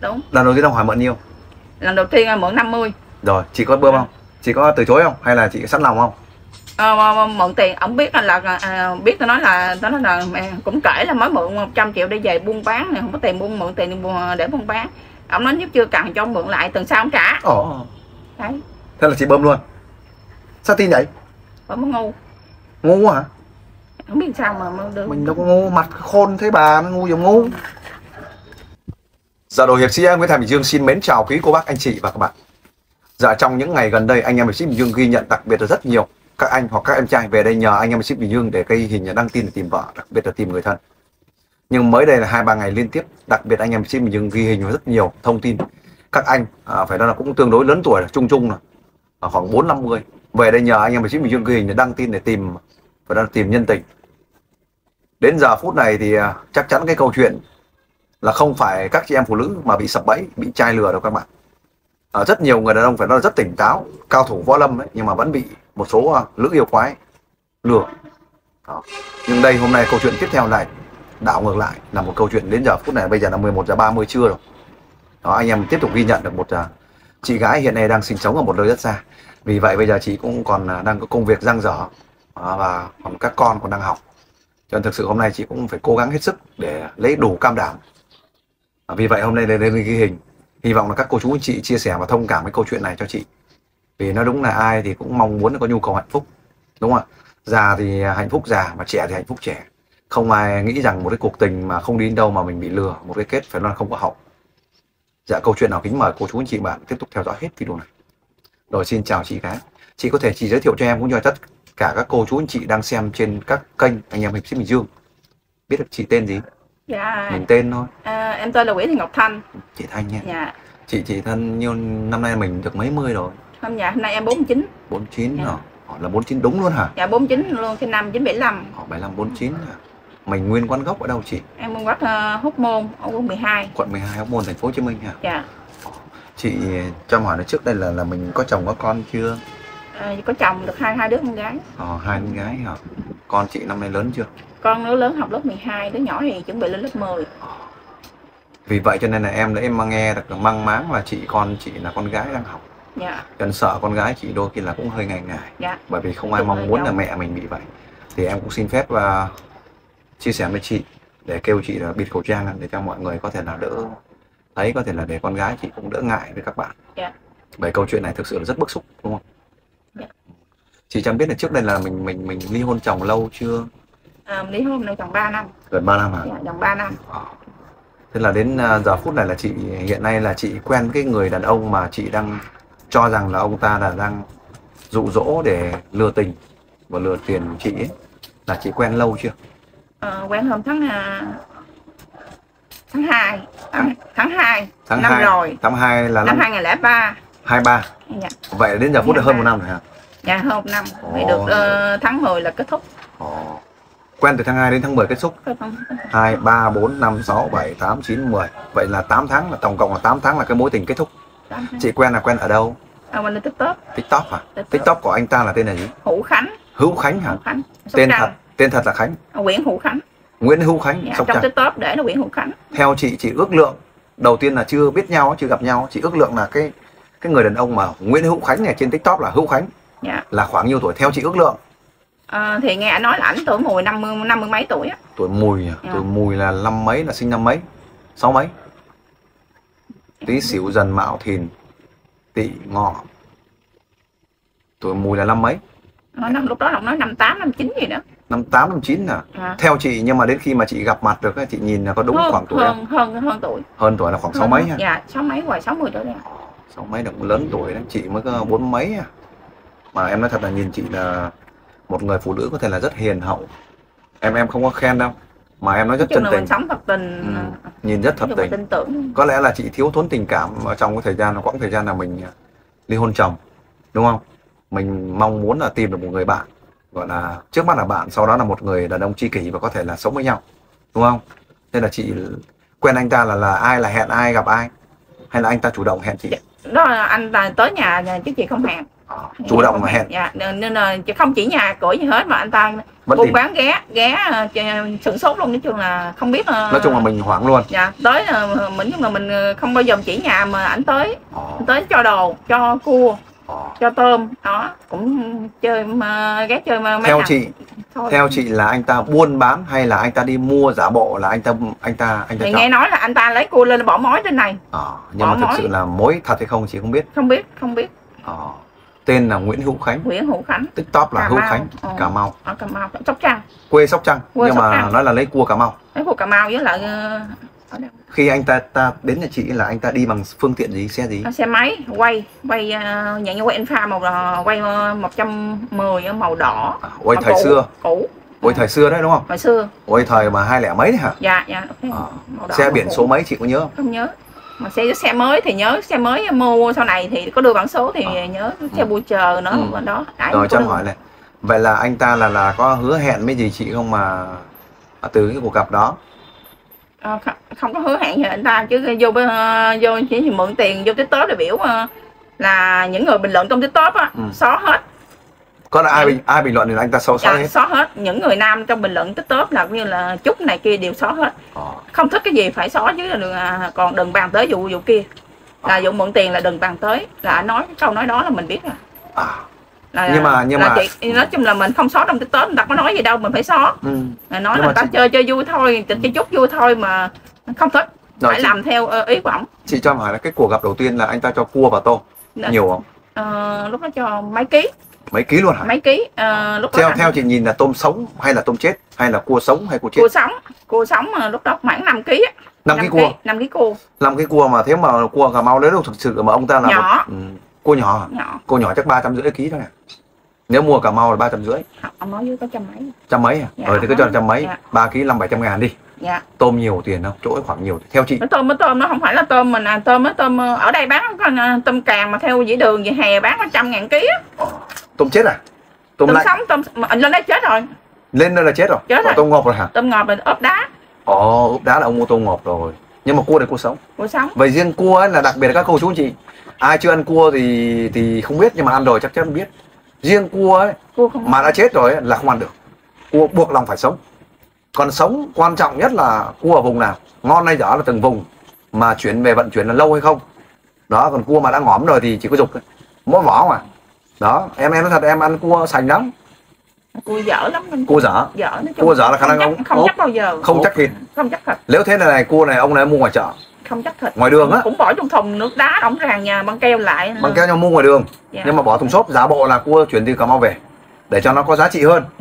Đúng. Lần đầu tiên ông hỏi mượn nhiêu? Lần đầu tiên mượn 50. Rồi chị có bơm không? Chị có từ chối không hay là chị sẵn lòng không? Mượn tiền, ông biết là biết tôi nói là mẹ cũng kể là mới mượn 100 triệu để về buôn bán này, không có tiền mượn tiền để buôn bán. Ông nói nếu chưa cần cho ông mượn lại tuần sau ông trả. Đấy. Thế là chị bơm luôn. Sao tin vậy? Bơm ngu. Ngu hả? Không biết sao mà được. Mình đâu có ngu, mặt khôn thế bà, nó ngu giống ngu. Dạ đội hiệp sĩ Nguyễn Thành Bình Dương xin mến chào quý cô bác anh chị và các bạn. Dạ trong những ngày gần đây anh em hiệp sĩ Bình Dương ghi nhận đặc biệt là rất nhiều các anh hoặc các em trai về đây nhờ anh em hiệp sĩ Bình Dương để gây hình đăng tin để tìm vợ, đặc biệt là tìm người thân. Nhưng mới đây là 2-3 ngày liên tiếp, đặc biệt anh em hiệp sĩ Bình Dương ghi hình rất nhiều thông tin các anh phải nói là cũng tương đối lớn tuổi, chung là khoảng 4-50 về đây nhờ anh em hiệp sĩ Bình Dương ghi hình để đăng tin để tìm, phải nói là tìm nhân tình. Đến giờ phút này thì chắc chắn cái câu chuyện là không phải các chị em phụ nữ mà bị sập bẫy, bị trai lừa đâu các bạn. Rất nhiều người đàn ông phải nói là rất tỉnh táo, cao thủ võ lâm ấy, nhưng mà vẫn bị một số lữ yêu quái lừa. Đó. Nhưng đây hôm nay câu chuyện tiếp theo này đảo ngược lại là một câu chuyện đến giờ phút này, bây giờ là 11:30 trưa rồi. Đó, anh em tiếp tục ghi nhận được một chị gái hiện nay đang sinh sống ở một nơi rất xa. Vì vậy bây giờ chị cũng còn đang có công việc dang dở và còn các con còn đang học. Cho nên thực sự hôm nay chị cũng phải cố gắng hết sức để lấy đủ cam đảm. Vì vậy hôm nay lên ghi hình, hy vọng là các cô chú anh chị chia sẻ và thông cảm cái câu chuyện này cho chị. Vì nó đúng là ai thì cũng mong muốn có nhu cầu hạnh phúc, đúng không ạ? Già thì hạnh phúc già, mà trẻ thì hạnh phúc trẻ. Không ai nghĩ rằng một cái cuộc tình mà không đi đến đâu mà mình bị lừa, một cái kết phải nói là không có hậu. Dạ câu chuyện nào kính mời cô chú anh chị bạn tiếp tục theo dõi hết video này. Rồi xin chào chị gái. Chị có thể chỉ giới thiệu cho em cũng như tất cả các cô chú anh chị đang xem trên các kênh anh em hiệp sĩ Bình Dương. Biết được chị tên gì? Dạ. Mình tên thôi. Em tên là Nguyễn Thị Ngọc Thanh. Chị Thanh nha. Dạ. Chị Thân nhiêu năm nay mình được mấy mươi rồi? Hôm dạ hôm nay em 49. 49 hả? Là 49 đúng luôn hả? Dạ 49 luôn, cái năm 975. 75 49 hả? Mình nguyên quán gốc ở đâu chị? Em nguyên gốc Hóc Môn ở quận 12. Quận 12 Hóc Môn, thành phố Hồ Chí Minh hả? Dạ. Chị cho hỏi là trước đây là mình có chồng có con chưa? Có chồng được hai đứa con gái. 2 con gái hả? Con chị năm nay lớn chưa? Con đứa lớn học lớp 12, đứa nhỏ thì chuẩn bị lên lớp 10. Vì vậy cho nên là em nghe được mang máng là con chị là con gái đang học. Dạ. Cho nên sợ con gái chị đôi khi là cũng hơi ngại. Dạ. Bởi vì không ai mong muốn là mẹ mình bị vậy. Thì em cũng xin phép chia sẻ với chị để kêu chị là bịt khẩu trang để cho mọi người có thể là đỡ thấy, có thể là để con gái chị cũng đỡ ngại với các bạn. Dạ. Bởi câu chuyện này thực sự là rất bức xúc, đúng không? Dạ. Chị chẳng biết là trước đây là mình ly hôn chồng lâu chưa? Ly hôn này chồng 3 năm. Gần 3 năm hả? Dạ, chồng 3 năm. Thế là đến giờ phút này là chị hiện nay là chị quen cái người đàn ông mà chị đang cho rằng là ông ta là đang dụ dỗ để lừa tình và lừa tiền của chị ấy, là chị quen lâu chưa? Quen hôm tháng 2 năm 2 rồi. Tháng 2 là năm 2003. 23. Dạ. Vậy đến giờ phút là hơn 1 năm rồi hả? Dạ hơn 1 năm. Vậy được tháng 10 là kết thúc. Quen từ tháng 2 đến tháng 10 kết thúc. 2, 3, 4, 5, 6, 7, 8, 9, 10. Vậy là 8 tháng, là tổng cộng là 8 tháng là cái mối tình kết thúc. Chị quen ở đâu? Mình là TikTok. TikTok hả? TikTok của anh ta là tên là gì? Hữu Khánh. Hữu Khánh hả? Hữu Khánh. Tên thật là Khánh. Nguyễn Hữu Khánh. Nguyễn Hữu Khánh. Dạ, trong TikTok để là Nguyễn Hữu Khánh. Theo chị ước lượng đầu tiên là chưa biết nhau, chưa gặp nhau, chị ước lượng là cái người đàn ông mà Nguyễn Hữu Khánh này trên TikTok là Hữu Khánh. Dạ. Là khoảng nhiêu tuổi theo chị ước lượng? Thì nghe anh nói là ảnh tuổi mùi 50 mấy tuổi á. Tuổi mùi à? Dạ. Tuổi mùi là năm mấy, là sinh năm mấy? 6 mấy? Tý Sửu Dần Mão Thìn Tỵ Ngọ. Tuổi mùi là năm mấy? Lúc đó ông nói 58 59 gì đó. 58 59 à? Theo chị, nhưng mà đến khi mà chị gặp mặt được chị nhìn là có đúng khoảng tuổi hơn tuổi. Hơn tuổi là khoảng 6 mấy hả? Dạ, 6 mấy ngoài 60 tuổi đấy. 6 mấy là cũng lớn tuổi đấy, chị mới có 4 mấy à. Mà em nói thật là nhìn chị là một người phụ nữ có thể là rất hiền hậu. Em không có khen đâu, mà em nói rất chân tình. Sống thật tình. Nhìn rất thật tình. Tin tưởng. Có lẽ là chị thiếu thốn tình cảm ở trong cái quãng thời gian là mình ly hôn chồng, đúng không? Mình mong muốn là tìm được một người bạn, gọi là trước mắt là bạn, sau đó là một người đàn ông tri kỷ và có thể là sống với nhau, đúng không? Nên là chị quen anh ta là ai, là hẹn ai gặp ai, hay là anh ta chủ động hẹn chị? Đó là anh ta tới nhà chứ chị không hẹn. Chủ động mà hẹn. Dạ, nên là không chỉ nhà cửa gì hết mà anh ta Vẫn buôn tìm. bán ghé sửng sốt luôn, nói chung là không biết. Nói chung là mình hoảng luôn. Dạ, tới mình nhưng mà mình không bao giờ chỉ nhà mà ảnh tới. Anh tới cho đồ, cho cua, cho tôm đó, cũng chơi mà ghé chơi mà theo chị thôi. Theo chị là anh ta buôn bán hay là anh ta đi mua giả bộ, là anh ta thì nghe nói là anh ta lấy cua lên bỏ mối trên này. Nhưng mà thực sự là mối thật hay không chị không biết. Không biết. Tên là Nguyễn Hữu Khánh. TikTok là Hữu Khánh, Cà Mau. Ở Cà Mau, Sóc Trăng. Quê Sóc Trăng, nhưng mà nói là lấy cua Cà Mau. Lấy cua Cà Mau với lại khi anh ta đến nhà chị là anh ta đi bằng phương tiện gì, xe gì? Xe máy quay dạng như quay Enfa màu quay 110 màu đỏ. Quay thời xưa. Cũ. Quay thời xưa đấy đúng không? Thời xưa. Quay thời mà 20 mấy đấy hả? Dạ. Xe biển số mấy chị có nhớ? Không nhớ. Mà xe mới thì nhớ, xe mới mua sau này thì có đưa bản số thì nhớ, xe bua chờ nữa bên đó. Rồi cho hỏi này, vậy là anh ta là có hứa hẹn với gì chị không mà từ cái cuộc gặp đó? Không có hứa hẹn gì anh ta, chứ vô chỉ mượn tiền vô TikTok để biểu là những người bình luận trong TikTok á xóa hết. Có là ai bình luận thì anh ta xóa hết? Xóa hết. Những người nam trong bình luận TikTok là như là chúc này kia đều xóa hết. Không thích cái gì phải xóa chứ là còn đừng bàn tới vụ kia. Là vụ mượn tiền là đừng bàn tới, là anh nói cái câu nói đó là mình biết rồi. Nhưng mà chị, nói chung là mình không xóa trong TikTok, người ta có nói gì đâu mình phải xóa. Nói là người ta chơi vui thôi, chơi chút vui thôi mà không thích. Phải làm theo ý của ổng. Chị cho em hỏi là cái cuộc gặp đầu tiên là anh ta cho cua và tôm nhiều không? Lúc đó cho mấy ký. Mấy ký luôn hả? Mấy ký. Lúc theo chị nhìn là tôm sống hay là tôm chết, hay là cua sống hay cua chết? Cua sống lúc đó khoảng 5 ký. 5 ký cua. 5 ký cua. 5 ký cua mà thế mà cua Cà Mau đấy đâu thực sự mà ông ta là nhỏ. Cua nhỏ. Cua nhỏ chắc 350 ký thôi. Nếu mua Cà Mau là 350. Ông nói với có trăm mấy. Trăm mấy à? Thì cứ cho trăm mấy. 3 ký 500-700 ngàn đi. Dạ. Tôm nhiều tiền không? Chỗ ấy khoảng nhiều. Theo chị. Tôm nó không phải là tôm mình tôm ở đây bán tôm càng mà theo dĩ đường về hè bán có 100.000 ký á. Tôm chết à? Tôm sống, lên đây chết rồi. Lên đây là chết rồi. Chết rồi. Tôm ngọt rồi hả? Tôm ngọt là ốp đá. Ốp đá là ông mua tôm ngọt rồi. Nhưng mà cua này cua sống. Cua sống. Vậy riêng cua ấy là đặc biệt là các cô chú anh chị. Ai chưa ăn cua thì không biết, nhưng mà ăn rồi chắc chắn biết. Riêng cua ấy mà đã chết rồi ấy, là không ăn được. Cua buộc lòng phải sống. Còn sống quan trọng nhất là cua ở vùng nào, ngon hay dở là từng vùng, mà chuyển về vận chuyển là lâu hay không. Đó, còn cua mà đã ngõm rồi thì chỉ có dục mỗi vỏ mà. Đó, em nói thật, em ăn cua sành lắm. Cua dở lắm. Cua dở. Cua dở là khả năng không chắc bao giờ. Không chắc thịt. Không chắc thịt. Nếu thế này cua này ông này mua ngoài chợ. Không chắc thịt. Ngoài đường á. Cũng bỏ trong thùng nước đá đóng ràng nhà băng keo lại. Băng keo nhau mua ngoài đường. Nhưng mà bỏ thùng xốp, giả bộ là cua chuyển từ Cà Mau về để cho nó có giá trị hơn.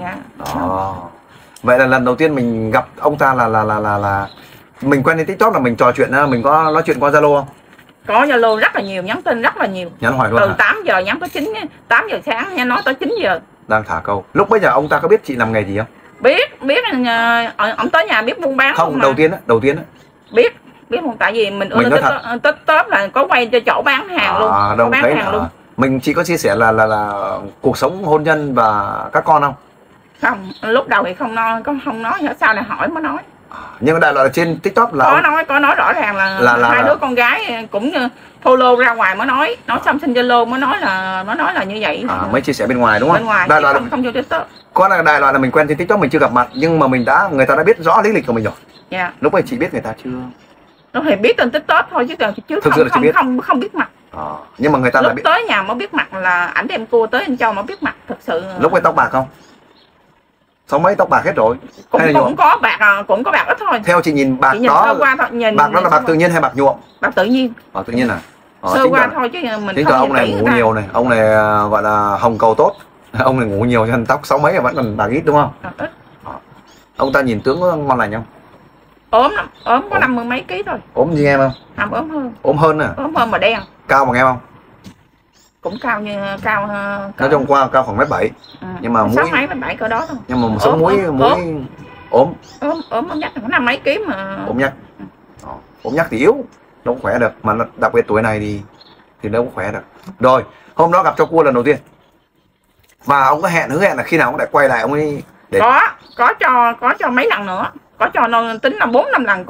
Vậy là lần đầu tiên mình gặp ông ta là mình quen trên TikTok, là mình trò chuyện, mình có nói chuyện qua Zalo không? Có Zalo rất là nhiều, nhắn tin rất là nhiều. Nhắn hỏi luôn từ 8 giờ nhắn tới 8 giờ sáng nha, nói tới 9 giờ. Đang thả câu. Lúc bây giờ ông ta có biết chị làm nghề gì không? Biết ông tới nhà biết buôn bán không. Đầu tiên á. Biết không, tại vì mình TikTok là có quay cho chỗ bán hàng luôn. Đâu thấy hàng luôn. Mình chỉ có chia sẻ là cuộc sống hôn nhân và các con không? Không, lúc đầu thì không nói sau này hỏi mới nói. Nhưng đại loại là trên TikTok là có nói rõ ràng là hai đứa con gái cũng follow ra ngoài mới nói xong xin Zalo mới nói là như vậy. Mới chia sẻ bên ngoài đúng không? Bên ngoài, đại loại không vô TikTok. Có là đại loại là mình quen trên TikTok, mình chưa gặp mặt nhưng mà người ta đã biết rõ lý lịch của mình rồi. Dạ. Lúc ấy chị biết người ta chưa? Nó thì biết trên TikTok thôi chứ không biết mặt. Nhưng mà người ta lúc là biết. Tới nhà mới biết mặt, là ảnh đem cua tới anh Châu mới biết mặt thực sự. Lúc ấy tóc bạc không? Sáu mấy tóc bạc hết rồi. Cũng có bạc ít thôi. Theo chị nhìn bạc đó, bạc đó là bạc tự nhiên hay bạc nhuộm? Bạc tự nhiên. Bạc tự nhiên à? Sơ qua thôi chứ mình chính không. Ông này ngủ nhiều này, ông này gọi là hồng cầu tốt. Ông này ngủ nhiều cho nên tóc sáu mấy vẫn còn bạc ít đúng không? Ít. Ông ta nhìn tướng có ngon lành không? Ốm lắm, ốm có 50 mấy ký thôi. Ốm như em không? Không, ốm hơn. Ốm hơn à? Ốm hơn mà đen. Cao bằng em không? Cũng cao nói chung qua cao khoảng 1m7. Nhưng mà mũi 6-7 cỡ đó thôi. Nhưng mà một số mũi ốm nhắc có 5 mấy ký mà. Ốm nhắc. Ốm nhắc thì yếu, đâu có khỏe được, mà đặc biệt tuổi này thì đâu có khỏe được. Rồi, hôm đó gặp cho cua lần đầu tiên. Và ông có hứa hẹn là khi nào ông lại quay lại ông ấy để... Có cho mấy lần nữa. Có cho nó tính là 4-5 lần cua.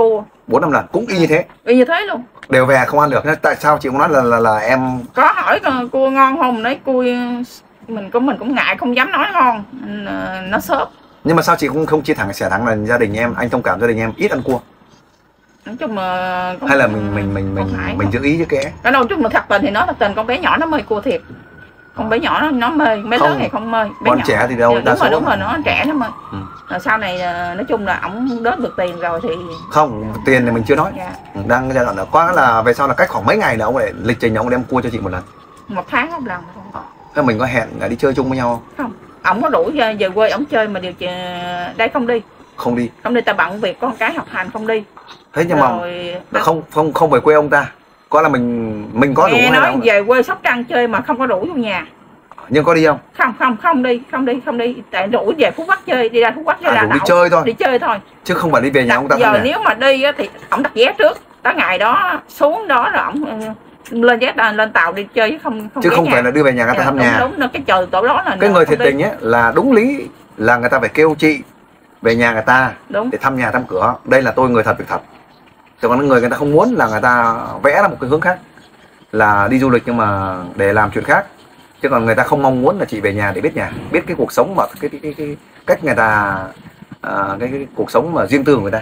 4-5 lần cũng y như thế. Y như thế luôn. Đều về không ăn được. Tại sao chị cũng nói là em có hỏi cua ngon không, đấy cua mình cũng ngại không dám nói ngon, nó xốp. Nhưng mà sao chị cũng không chia thẳng sẻ thẳng là gia đình em, anh thông cảm gia đình em ít ăn cua. Nói chung là hay là mình giữ ý chứ kẽ. Nói chung là thật tình thì nói thật tình, con bé nhỏ nó mê cua thiệt. Con bé nhỏ nó mê, bé lớn thì không mê. Bé con nhỏ. trẻ thì đâu, đúng rồi, nó trẻ nó mê. Rồi sau này nói chung là ổng đớt được tiền rồi thì không, tiền thì mình chưa nói. Đang giai đoạn là quá là về sau là cách khoảng mấy ngày là ông lại lịch trình ông đem cua cho chị một lần. 1 tháng một lần. Thế mình có hẹn là đi chơi chung với nhau không? Ổng có rủ về quê ổng chơi mà điều đây không đi. Không đi. Ta bận việc con cái học hành không đi. Thế nhưng rồi... mà không về quê ông ta. Có là mình có rủ hay nói về quê Sóc Trăng chơi mà không có rủ vô nhà. Nhưng có đi không? Không đi. Tại rủ về Phú Quốc chơi, đi ra Phú Quốc chơi là đi chơi thôi. Đi chơi thôi. Chứ không phải đi về nhà ông ta. Giờ nếu mà đi thì ổng đặt vé trước. Tới ngày đó xuống đó rồi ổng lên tàu đi chơi chứ không chứ không phải là đưa về nhà người ta thăm nhà. Đúng cái trời tổ đó là cái người thiệt tình ấy là đúng lý là người ta phải kêu chị về nhà người ta để thăm nhà thăm cửa. Đây là tôi người thật việc thật. Chứ còn người ta không muốn là người ta vẽ ra một cái hướng khác là đi du lịch nhưng mà để làm chuyện khác. Chứ còn người ta không mong muốn là chị về nhà để biết cái cuộc sống và cái cách người ta cái cuộc sống mà riêng tư của người ta.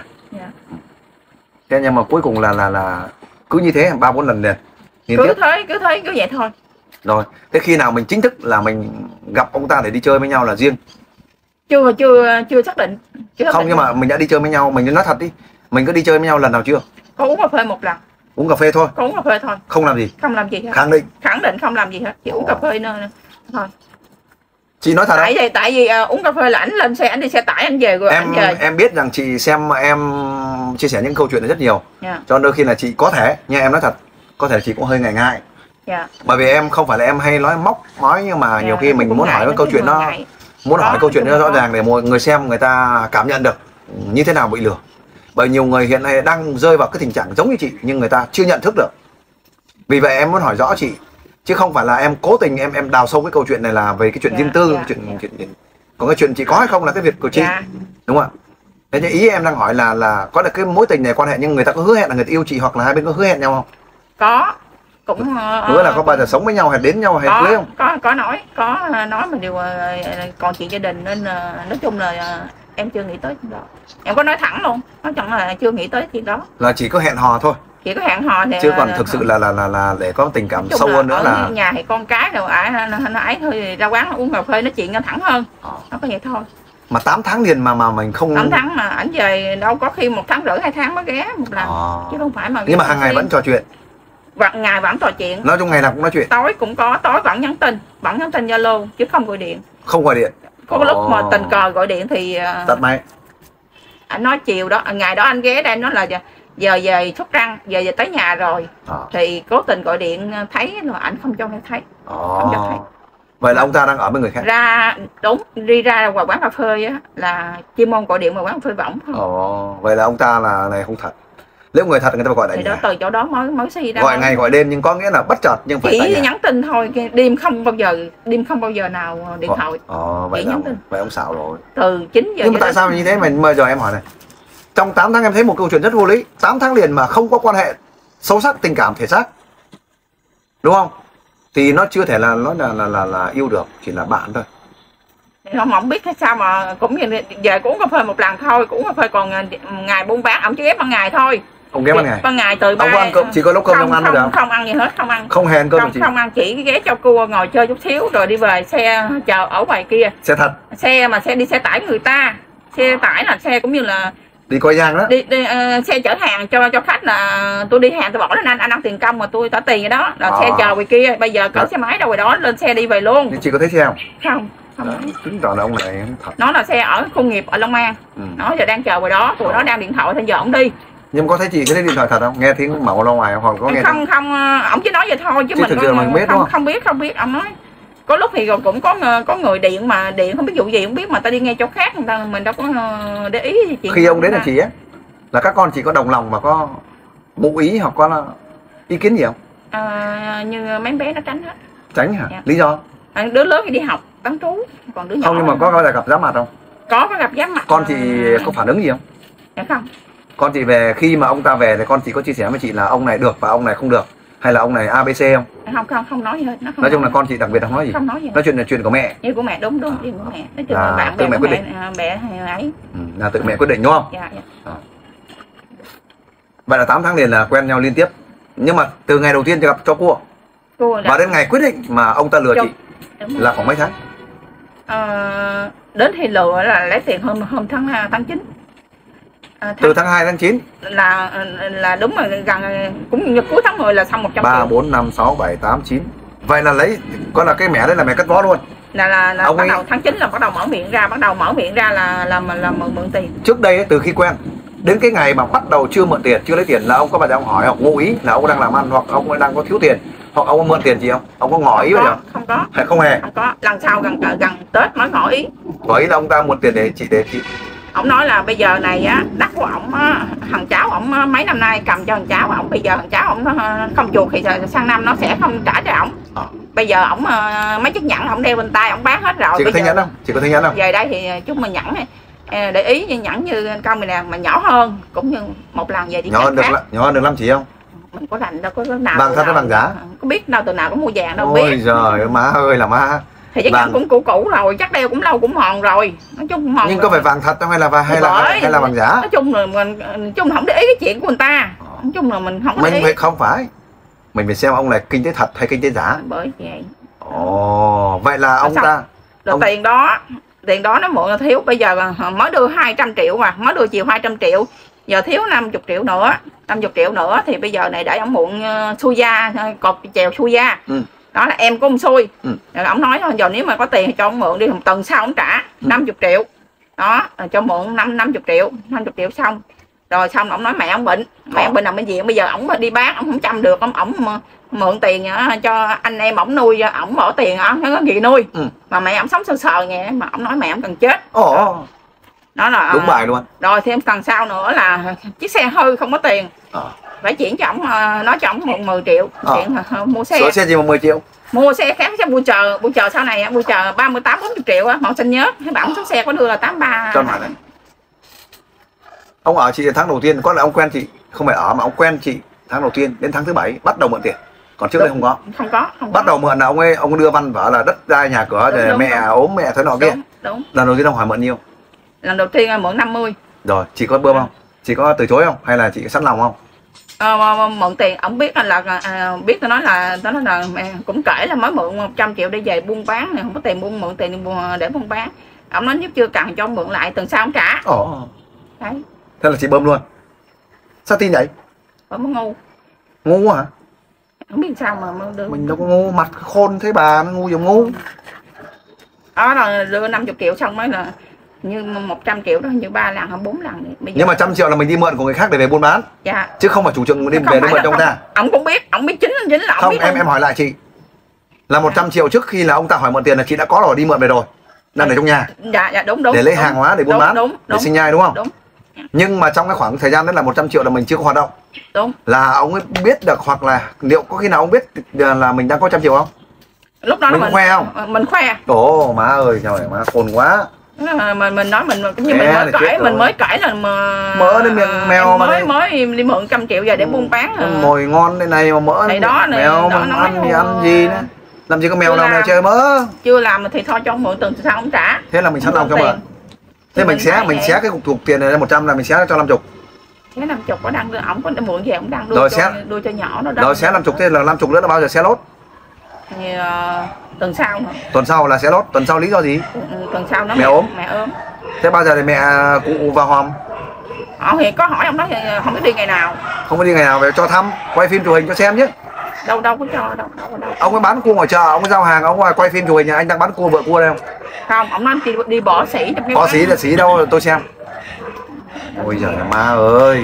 Thế nhưng mà cuối cùng là cứ như thế 3-4 lần liền. Cứ vậy thôi. Rồi, thế khi nào mình chính thức là mình gặp ông ta để đi chơi với nhau là riêng? Chưa xác định. Không, nhưng mà mình đã đi chơi với nhau, mình nói thật đi. Mình có đi chơi với nhau lần nào chưa? Có uống cà phê một lần. Uống cà phê thôi? Có uống cà phê thôi. Không làm gì? Không làm gì hết. Khẳng định không làm gì hết, chỉ uống cà phê thôi. Chị nói thật tại vì uống cà phê là ảnh lên xe, ảnh đi xe tải ảnh về rồi ảnh về. Em biết rằng chị xem em chia sẻ những câu chuyện này rất nhiều. Cho đôi khi là chị có thể, nhưng em nói thật, có thể chị cũng hơi ngại. Bởi vì em không phải là em hay nói nhưng mà nhiều khi mình muốn hỏi cái câu chuyện nó rõ ràng để mọi người xem, người ta cảm nhận được như thế nào bị lừa. Bởi nhiều người hiện nay đang rơi vào cái tình trạng giống như chị nhưng người ta chưa nhận thức được. Vì vậy em muốn hỏi rõ chị, chứ không phải là em cố tình em đào sâu cái câu chuyện này là về cái chuyện riêng tư, chuyện còn cái chuyện chị có hay không là cái việc của chị, đúng không ạ? Thế nhưng ý em đang hỏi là có được cái mối tình này quan hệ nhưng người ta có hứa hẹn là người ta yêu chị hoặc là hai bên có hứa hẹn nhau không? Có, cũng hứa là có bao giờ sống với nhau hay đến nhau hay cưới không? Có nói mà điều còn chuyện gia đình nên nói chung là em chưa nghĩ tới chuyện đó. Em có nói thẳng luôn, nói chẳng là chưa nghĩ tới chuyện đó. Là chỉ có hẹn hò thôi. Chỉ có hẹn hò thì chứ còn thực sự là để có tình cảm sâu hơn nữa là ở nhà thì con cái rồi nó ấy thôi, thì ra quán uống cà phê nói chuyện thẳng hơn. Nó có vậy thôi. Mà 8 tháng liền mà mình không 8 tháng mà ảnh về đâu có khi 1 tháng rưỡi 2 tháng mới ghé một lần. Chứ không phải mà. Nhưng mà hàng ngày vẫn trò chuyện. Ngày vẫn trò chuyện. Nói chung ngày nào cũng nói chuyện. Tối cũng có, tối vẫn nhắn tin Zalo chứ không gọi điện. Không gọi điện. Có lúc mà tình cờ gọi điện thì tắt máy. Anh nói chiều đó, ngày đó anh ghé đây nói là giờ về Sóc Trăng, giờ tới nhà rồi. Thì cố tình gọi điện thấy là anh không cho em thấy. Không cho thấy. Vậy là ông ta đang ở với người khác. Đi ra ngoài quán cà phê á là chuyên môn gọi điện vào quán cà phê võng không. Vậy là ông ta là này không thật. Nếu người thật người ta phải gọi lại thì nhà. Đó từ chỗ đó mới suy ra. Gọi ngày gọi đêm nhưng có nghĩa là bất chợt nhưng phải chỉ nhắn tin thôi, đêm không bao giờ nào điện thoại. Vậy ông xạo rồi. Từ 9 giờ. Nhưng mà tại sao như thế mà giờ em hỏi này. Trong 8 tháng em thấy một câu chuyện rất vô lý. 8 tháng liền mà không có quan hệ sâu sắc tình cảm thể xác. Đúng không? Thì nó chưa thể là nói là yêu được, chỉ là bạn thôi. Không biết sao mà cũng về cũng uống cà phê một lần thôi, cũng uống cà phê còn ngày buôn bán ổng chỉ ghép ban ngày thôi. Ông ghé ban ngày? Ban ngày từ 3. Ông có ăn cơm, chỉ có nấu cơm không ăn thôi. Không ăn gì hết, không ăn. Không hẹn cơm không ăn, chỉ ghé cho cua ngồi chơi chút xíu rồi đi về, xe chờ ở ngoài kia. Xe thật? Xe mà xe đi xe tải người ta. Xe tải là xe cũng như là đi coi giang đó. Xe chở hàng cho khách là tôi đi hàng tôi bỏ lên anh ăn tiền công mà tôi trả tiền vậy đó. Là xe chờ ngoài kia, bây giờ cỡ xe máy đâu rồi đó, lên xe đi về luôn. Nhưng chị có thấy xe không? Không. Chứng tỏ là ông này thật. Nó là xe ở khu nghiệp ở Long An. Nó giờ đang chờ ngoài đó, tụi nó đang điện thoại thì giờ ổng đi. Nhưng có thấy chị có thấy điện thoại thật không? Nghe tiếng mẫu lo ngoài hoặc có nghe? Không, ổng chỉ nói vậy thôi chứ mình biết không biết. Ông nói có lúc thì cũng có người điện mà điện không biết vụ gì, không biết mà ta đi nghe chỗ khác người ta, mình đâu có để ý gì chuyện. Khi ông đến là chị á, là các con chị có đồng lòng và có ngụ ý hoặc có là ý kiến gì không? Như mấy bé nó tránh hết. Tránh hả? Lý do? Đứa lớn thì đi học bán trú, còn đứa nhỏ không. Nhưng mà có gọi là gặp giá mặt không? Có gặp giá mặt. Con chị có phản ứng gì không? Dạ không. Con chị về, khi mà ông ta về thì con chị có chia sẻ với chị là ông này được và ông này không được, hay là ông này ABC không? Không nói gì hết. Nó không nói chung là con chị đặc biệt không nói gì. Không nói gì. Nói chuyện là chuyện của mẹ. Chuyện của mẹ, đúng chuyện của mẹ. Nói chung là bạn tự bè mẹ của quyết định. mẹ ấy. Là tự mẹ quyết định đúng không? Dạ. Vậy là 8 tháng liền là quen nhau liên tiếp. Nhưng mà từ ngày đầu tiên gặp cho cua và đến ngày quyết định mà ông ta lừa chị là khoảng mấy tháng? Đến thì lừa là lấy tiền hôm tháng 9. Từ tháng 2 tháng 9 là đúng là gần cũng như cuối tháng 10 là xong 100 triệu. 3, 4, 5, 6, 7, 8, 9. Vậy là lấy, coi là cái mẹ đấy là mẹ cất vó luôn. Là bắt đầu tháng 9 là bắt đầu mở miệng ra là mượn tiền. Trước đây ấy, từ khi quen đến cái ngày mà bắt đầu chưa mượn tiền, chưa lấy tiền là ông có bao giờ ông hỏi, ông ngụ ý là ông đang làm ăn hoặc ông đang có thiếu tiền, hoặc ông có mượn tiền gì không? Ông có ngỏ ý vậy không? Không có. Hay không hề? Không có. Lần sau gần Tết mới ngỏ ý. Ngỏ ý là ông ta mượn tiền để chị Ông nói là bây giờ này á, đất của ổng, thằng cháu ổng mấy năm nay cầm cho thằng cháu ổng, bây giờ thằng cháu ổng không chuột thì sang năm nó sẽ không trả cho ổng. Bây giờ ổng mấy chiếc nhẫn ổng đeo bên tay ổng bán hết rồi. Chị có thấy nhẫn không? Chị có thấy nhẫn không? Về đây thì chúng mình nhẫn này, để ý như nhẫn như con mình nè, mà nhỏ hơn cũng như một lần về đi nhỏ hơn được 5 chỉ không? Mình có rành đâu có nào. Vàng thật hay vàng giả? Có biết đâu từ nào có mua vàng đâu. Ôi biết. giời má ơi là má. Thì chắc cũng cũ rồi, chắc đeo cũng lâu cũng mòn rồi. Nói chung mòn. Nhưng có phải vàng thật không hay là vàng giả? Nói chung là mình không để ý cái chuyện của người ta. Nói chung là mình không có để ý. Không phải. Mình phải xem ông này kinh tế thật hay kinh tế giả. Bởi vậy. Ồ, vậy là ông ta. Rồi tiền đó nó mượn là thiếu, bây giờ mới đưa 200 triệu mà, mới đưa chiều 200 triệu. Giờ thiếu 50 triệu nữa, 50 triệu nữa thì bây giờ này để ông mượn xui gia, cột chèo xui gia. Đó là em của ông xui. Rồi ông nói giờ nếu mà có tiền thì cho ông mượn đi, một tuần sau ông trả 50 triệu. Đó, cho mượn 50 triệu xong. Rồi xong ông nói mẹ ông bệnh, ông bệnh nằm bệnh viện, bây giờ ông đi bán ông không chăm được, ông mượn tiền cho anh em ổng nuôi, ổng bỏ tiền không có gì nuôi. Mà mẹ ổng sống sơ sờ nghe, mà ổng nói mẹ ổng cần chết. Đó là đúng bài luôn. Rồi thêm tuần sau nữa là chiếc xe hư không có tiền. Phải chuyển cho ổng, nói cho ổng mượn 10 triệu chuyện mua xe. Sửa xe gì mà 10 triệu? Mua xe khác, xe bui chờ sau này, bui chờ 38-40 triệu á, họ xin nhớ. Cái bảo số xe có đưa là 83. Cho này. Ông ở chị tháng đầu tiên, có là ông quen chị, không phải ở mà ông quen chị tháng đầu tiên đến tháng thứ 7 bắt đầu mượn tiền. Còn trước đây không có. Không có. Bắt đầu mượn là ông đưa văn vở là đất đai nhà cửa rồi mẹ ốm mẹ thế nọ kia. Đúng. Lần đầu tiên ông hỏi mượn nhiêu? Lần đầu tiên mượn 50. Rồi, chị có bơm không? Chị có từ chối không? Hay là chị sẵn lòng không? Mượn tiền, ông biết biết tôi nói là mẹ cũng kể là mới mượn 100 triệu để về buôn bán này, không có tiền mượn tiền để buôn bán. Ông nói nếu chưa cần cho ông mượn lại, tuần sau ông trả. Đấy. Thế là chị bơm luôn. Sao tin vậy? Bơm ngu. Ngu hả? Không biết sao mà đưa. Mình đâu có ngu, mặt khôn thấy bà nó ngu giống ngu. Đó là đưa 50 triệu xong mới là như 100 triệu đó, như 3 lần hay 4 lần. Bây giờ... Nhưng mà 100 triệu là mình đi mượn của người khác để về buôn bán. Dạ. Chứ không phải chủ trương đi về mượn cho ông ta. Ông cũng biết, ông biết chính là ông không, biết. em hỏi lại chị. Là 100 triệu trước khi là ông ta hỏi mượn tiền là chị đã có rồi, đi mượn về rồi. Đang ở trong nhà. Dạ đúng. Để lấy hàng hóa để buôn bán, để sinh nhai đúng không? Đúng. Nhưng mà trong cái khoảng thời gian đấy là 100 triệu là mình chưa có hoạt động. Đúng. Là ông ấy biết được, hoặc là liệu có khi nào ông biết là mình đang có 100 triệu không? Lúc đó mình khoe không? Mình khoe. Ồ má ơi, trời má khôn quá. Mình nói mình như mình mới cãi là mỡ đến miệng mèo mà mới đi mượn 100 triệu về để buôn bán. Mồi ngon thế này mà mỡ thì đó mèo mà ăn thì ăn gì nữa. Làm gì có mèo nào mèo chơi mỡ. Chưa làm thì thôi cho mượn tuần sau không trả. Thế là mình sẵn lòng cho mượn. Thế mình xé cái cục tiền này ra 100 là mình xé cho 50. Cái 50 có đang đưa, ổng có mượn về ổng đang đưa cho nhỏ nó đó. Rồi xé 50 thế là 50 nữa là bao giờ xé lốt? Thì, tuần sau nữa. Tuần sau là xé lốt, tuần sau lý do gì? Tuần sau nó mẹ ốm. Thế bao giờ thì mẹ cụ vào hòm? Thì có hỏi ông đó thì không biết đi ngày nào. Không có đi ngày nào về cho thăm, quay phim chụp hình cho xem chứ. Đâu có cho đâu. Ông ấy bán cua ngoài chợ, ông ấy giao hàng, ông ấy quay phim chụp hình nhà anh đang bán cua vợ cua đây không? Không, ông nói đi bỏ xỉ. Bỏ xỉ là xỉ đâu tôi xem. Ôi giời má ơi.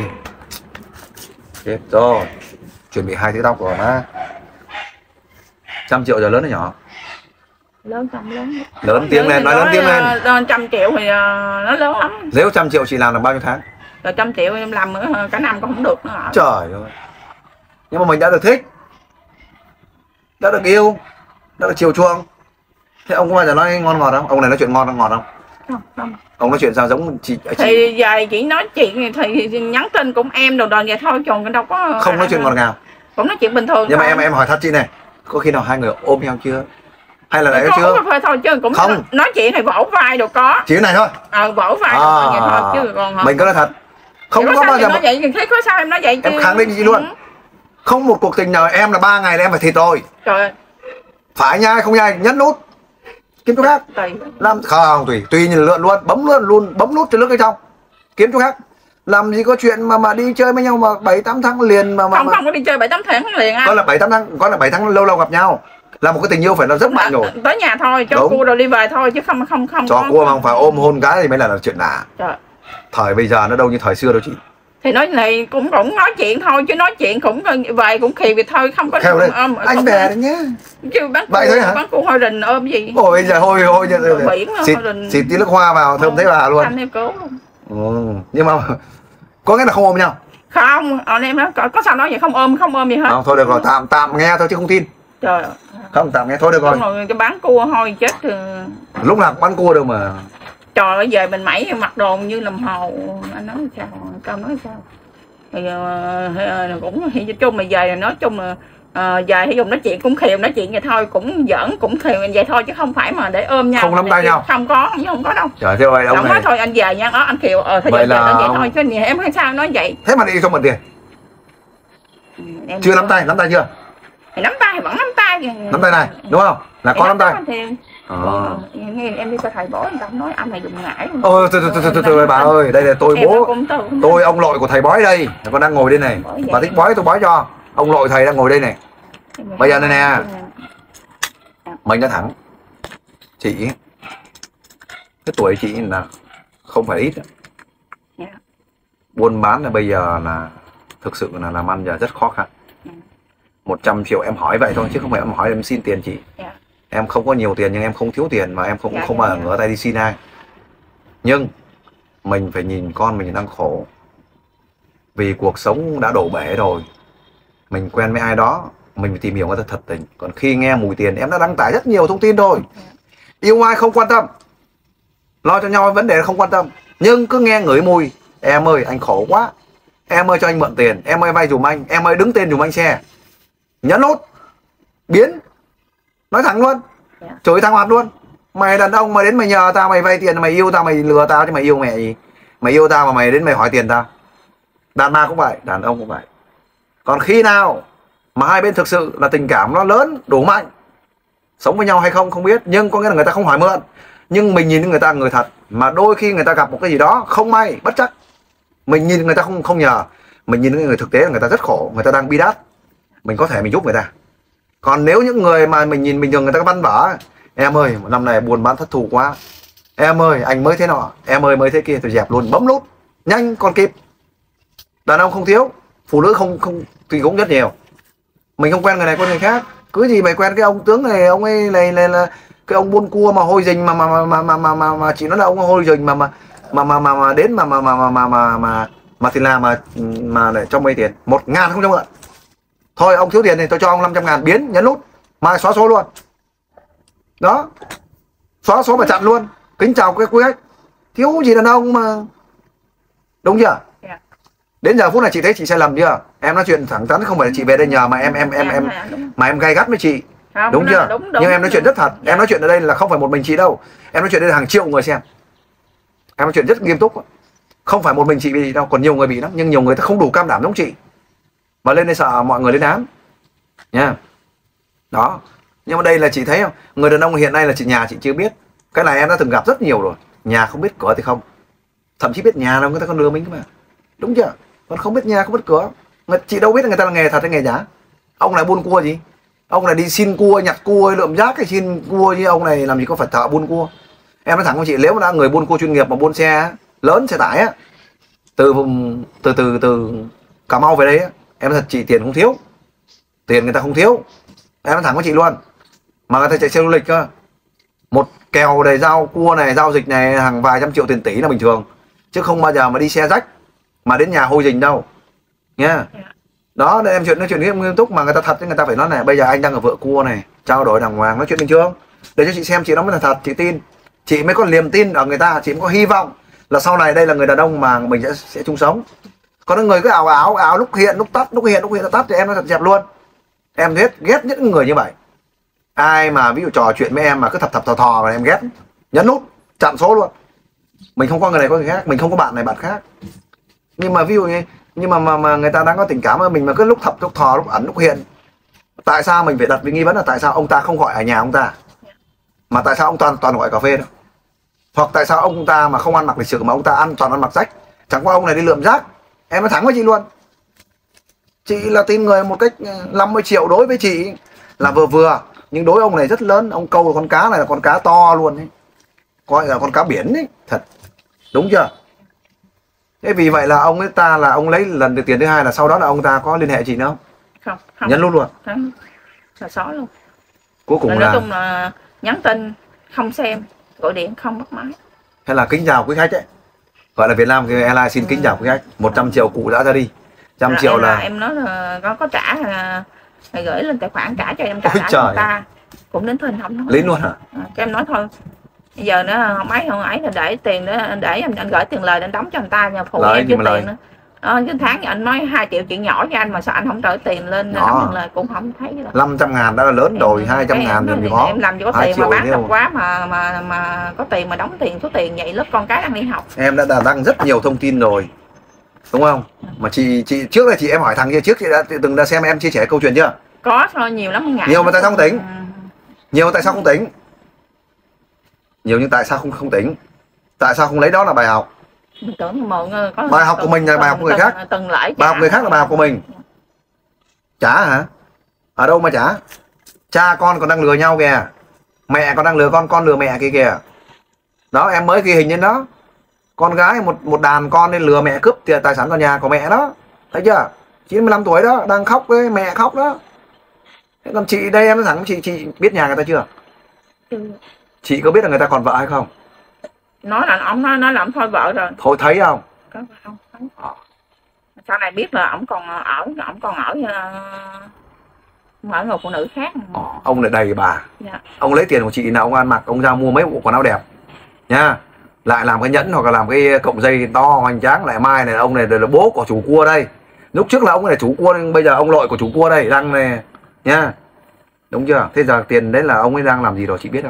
Chết rồi. Chuẩn bị 2 thứ tóc rồi má. 100 triệu giờ lớn hay nhỏ? Lớn. Lớn tiếng lên, nói lớn tiếng lên. 100 triệu thì nó lớn lắm. Nếu 100 triệu chị làm được bao nhiêu tháng? Rồi 100 triệu em làm cả năm cũng không được nữa. Trời ơi. Nhưng mà mình đã được thích, đã được yêu, đã được chiều chuộng. Thế ông có bao giờ nói ngon ngọt không? Ông này nói chuyện ngon ngọt không? Không. Ông nói chuyện sao giống chị? Thì giờ chỉ nói chuyện thì nhắn tin cũng em đồ vậy thôi, còn đâu có không nói chuyện ngọt ngào, cũng nói chuyện bình thường. Nhưng mà em hỏi thật chị này, có khi nào hai người ôm nhau chưa, hay là lại chưa? Có thôi chứ cũng không nói chuyện thì vỗ vai đồ có, chỉ cái này thôi. Vỗ vai đồ vậy thôi chứ còn mình có nói thật, không có bao giờ nói vậy thì thấy có sao em nói vậy chứ. Em khẳng định gì luôn, không một cuộc tình nào em là 3 ngày là em phải thịt rồi. Trời ơi. Phải nhai không nhai nhấn nút kiếm chỗ khác. Làm không tùy nhìn lượn luôn, bấm nút từ nước ở trong kiếm chỗ khác. Làm gì có chuyện mà đi chơi với nhau mà 7-8 tháng liền mà không có đi chơi 7-8 tháng liền anh. Có là 7-8 tháng, có là 7 tháng lâu lâu gặp nhau. Là một cái tình yêu phải là rất mạnh rồi. Tới nhà thôi, cho cua rồi đi về thôi chứ không cho cua mà không phải ôm hôn cái thì mới là chuyện lạ. Thời bây giờ nó đâu như thời xưa đâu chị. Thì nói này cũng nói chuyện thôi chứ nói chuyện cũng về cũng khì việc thôi, không có anh bè đấy nhá. Chứ bán cua hoa rình ôm gì. Ôi giờ hôi biển xịt tí nước hoa vào thơm thấy bà luôn. Anh em cứu luôn. Nhưng mà có nghĩa là không ôm nhau. Không, em nói có sao nói vậy, không ôm gì hết. Thôi được rồi, tạm nghe thôi chứ không tin. Trời ơi. Không tạm nghe thôi được rồi. Cái bán cua thôi chết rồi. Lúc nào bán cua đâu mà. Trời ơi, về mình mẩy mặc đồ như làm hồ. Anh nói sao? Cao nói sao? Thì cũng nói chung mà về nói chung là về thì dùng nói chuyện cũng khiềm, nói chuyện vậy thôi, cũng giỡn cũng khiềm vậy thôi chứ không phải mà để ôm nhau. Không nắm tay nhau. Không có đâu. Trời ơi ông này. Nói thôi anh về nha, anh Kiều thôi vậy là vậy thôi chứ em hay sao nói vậy. Thế mà đi không mượn tiền. Chưa nắm tay chưa? Thì nắm tay vẫn nắm tay kìa. Nắm tay này, đúng không? Là có nắm tay. Em đi coi thầy bói người ta nói anh này dùng ngải. Ôi thôi bà ơi, đây là tôi bố. Tôi ông nội của thầy bói đây, con đang ngồi đây này. Bà thích bói tôi bói cho. Ông nội thầy đang ngồi đây này. Bây giờ này nè. Mình đã thẳng. Chị cái tuổi chị là không phải ít. Buôn bán là bây giờ là thực sự là làm ăn giờ rất khó khăn. 100 triệu em hỏi vậy thôi chứ không phải em hỏi em xin tiền chị. Em không có nhiều tiền nhưng em không thiếu tiền mà em không bao giờ ngửa tay đi xin ai. Nhưng mình phải nhìn con mình đang khổ. Vì cuộc sống đã đổ bể rồi. Mình quen với ai đó, mình phải tìm hiểu người ta thật tình. Còn khi nghe mùi tiền, em đã đăng tải rất nhiều thông tin rồi. Yêu ai không quan tâm, lo cho nhau vấn đề không quan tâm. Nhưng cứ nghe ngửi mùi, em ơi anh khổ quá, em ơi cho anh mượn tiền, em ơi vay dùm anh, em ơi đứng tên dùm anh xe. Nhấn nút, biến. Nói thẳng luôn, chửi thằng hoạt luôn. Mày đàn ông mà đến mày nhờ tao, mày vay tiền, mày yêu tao, mày lừa tao chứ mày yêu mẹ gì. Mày yêu tao mà mày đến mày hỏi tiền tao. Đàn bà cũng vậy, đàn ông cũng vậy. Còn khi nào mà hai bên thực sự là tình cảm nó lớn, đủ mạnh, sống với nhau hay không không biết, nhưng có nghĩa là người ta không hỏi mượn. Nhưng mình nhìn người ta người thật. Mà đôi khi người ta gặp một cái gì đó không may, bất trắc, mình nhìn người ta không nhờ. Mình nhìn người thực tế là người ta rất khổ, người ta đang bi đát, mình có thể mình giúp người ta. Còn nếu những người mà mình nhìn bình thường người ta văn vở, em ơi năm này buôn bán thất thù quá, em ơi anh mới thế nọ, em ơi mới thế kia, tôi dẹp luôn, bấm nút nhanh còn kịp. Đàn ông không thiếu, phụ nữ không thì cũng rất nhiều. Mình không quen người này quen người khác. Cứ gì mày quen cái ông tướng này, ông ấy này là cái ông buôn cua mà hôi rình mà chỉ nói là ông hôi rình mà đến mà thì làm mà để cho mấy tiền 1.000 không cho mượn. Thôi ông thiếu tiền thì tôi cho ông 500.000, biến nhấn nút mai xóa số luôn. Đó, xóa số và chặn luôn. Kính chào cái quý khách, thiếu gì đàn ông mà, đúng chưa? Đến giờ phút này chị thấy chị sai lầm chưa? Em nói chuyện thẳng thắn, không phải là chị về đây nhờ mà em gay gắt với chị. Đúng chưa? Đúng, nhưng em nói chuyện rất thật. Em nói chuyện ở đây là không phải một mình chị đâu. Em nói chuyện đây là hàng triệu người xem. Em nói chuyện rất nghiêm túc. Không phải một mình chị bị đâu, còn nhiều người bị lắm. Nhưng nhiều người ta không đủ cam đảm giống chị, mà lên đây sợ mọi người lên án nha. Đó. Nhưng mà đây là chị thấy không, người đàn ông hiện nay là nhà chị chưa biết. Cái này em đã từng gặp rất nhiều rồi. Nhà không biết cửa thì không, thậm chí biết nhà đâu người ta còn lừa mình cơ mà, đúng chưa? Còn không biết nhà không biết cửa, chị đâu biết là người ta là nghề thật hay nghề giả. Ông này buôn cua gì, ông này đi xin cua, nhặt cua, lượm rác hay xin cua, như ông này làm gì có phải thợ buôn cua. Em nói thẳng với chị, nếu mà đã người buôn cua chuyên nghiệp mà buôn xe lớn, xe tải á, từ vùng từ Cà Mau về đây á, em nói thật chị, tiền không thiếu, tiền người ta không thiếu. Em nói thẳng với chị luôn, mà người ta chạy xe du lịch cơ, một kèo đầy rau cua này, giao dịch này hàng vài trăm triệu tiền tỷ là bình thường, chứ không bao giờ mà đi xe rách mà đến nhà hôi rình đâu nha. Đó, để em nói chuyện nghiêm túc mà người ta thật, người ta phải nói này, bây giờ anh đang ở vựa cua này, trao đổi đàng hoàng, nói chuyện bình thường để cho chị xem, chị nói mới là thật, chị tin. chị mới có niềm tin ở người ta, chị mới có hy vọng là sau này đây là người đàn ông mà mình sẽ chung sống. Còn những người cứ ảo lúc hiện lúc tắt, lúc hiện lúc tắt thì em nó thật dẹp luôn. Em ghét những người như vậy. Ai mà ví dụ trò chuyện với em mà cứ thập thò mà em ghét, nhấn nút chặn số luôn. Mình không có người này có người khác, mình không có bạn này bạn khác. Nhưng mà ví dụ như mà người ta đang có tình cảm với mình mà cứ lúc thập lúc thò lúc ẩn lúc hiện, tại sao mình phải đặt nghi vấn là tại sao ông ta không gọi ở nhà ông ta, mà tại sao ông toàn gọi cà phê đâu, hoặc tại sao ông ta mà không ăn mặc lịch sự mà ông ta toàn ăn mặc rách, chẳng qua ông này đi lượm rác. Em nói thẳng với chị luôn, chị là tin người một cách 50 triệu đối với chị là vừa, nhưng đối ông này rất lớn. Ông câu là con cá này là con cá to luôn ấy, coi là con cá biển ấy, thật đúng chưa? Thế vì vậy là ông ấy ta là ông lấy lần được tiền thứ hai là sau đó là ông ta có liên hệ chị nữa không? Không, nhắn luôn không, là xóa luôn. Cuối cùng nói chung là nhắn tin không xem, gọi điện không bắt máy. Hay là kính chào quý khách ấy, gọi là Việt Nam Airlines xin kính chào quý khách, 100 triệu cụ đã ra đi, 100 triệu là em nói là có trả là phải gửi lên tài khoản trả cho em, trả lại người ta cũng đến thình không nói lấy luôn hả? Cái em nói thôi bây giờ nữa không ấy là để tiền nữa, để anh gửi tiền lời anh đóng cho người ta nha, phụ em chứ tiền nữa. Cái tháng anh nói 2 triệu chuyện nhỏ cho anh mà sao anh không trở tiền lên đóng tiền lời cũng không thấy đâu. 500.000 đã là lớn rồi, 200.000 thì khó. Em làm gì có tiền mà bán tạp quá mà có tiền mà đóng tiền số tiền vậy, lớp con cái đang đi học. Em đã đăng rất nhiều thông tin rồi đúng không? Mà chị trước là chị em hỏi thằng kia trước, chị đã từng đã xem em chia sẻ câu chuyện chưa? Có thôi, nhiều lắm ngại. Nhiều mà tại sao không tính? Nhiều tại sao không tính? Nhiều nhưng tại sao không tính? Tại sao không lấy đó là bài học? Mình tưởng mượn có bài học của mình là bài học của người khác. Bài học người khác là bài học của mình. Trả hả? Ở đâu mà trả? Cha con còn đang lừa nhau kìa, mẹ còn đang lừa con lừa mẹ kia kìa. Đó, em mới ghi hình lên đó, con gái một đàn con nên lừa mẹ cướp tiền tài sản của nhà của mẹ đó, thấy chưa? 95 tuổi đó, đang khóc với mẹ khóc đó. Thế còn chị đây em nói thẳng chị biết nhà người ta chưa? Chị có biết là người ta còn vợ hay không? Nói là ông nói là ông thôi vợ rồi. Thôi thấy không? Có không? Sau này biết là ông còn ở người phụ nữ khác. Ông lại đầy bà. Dạ. Ông lấy tiền của chị là ông ăn mặc, ông ra mua mấy bộ quần áo đẹp nha, lại làm cái nhẫn hoặc là làm cái cọng dây to hoành tráng, lại mai này ông này là bố của chủ cua đây. Lúc trước là ông này chủ cua nhưng bây giờ ông nội của chủ cua đây đang này nha, đúng chưa? Thế giờ tiền đấy là ông ấy đang làm gì rồi chị biết không?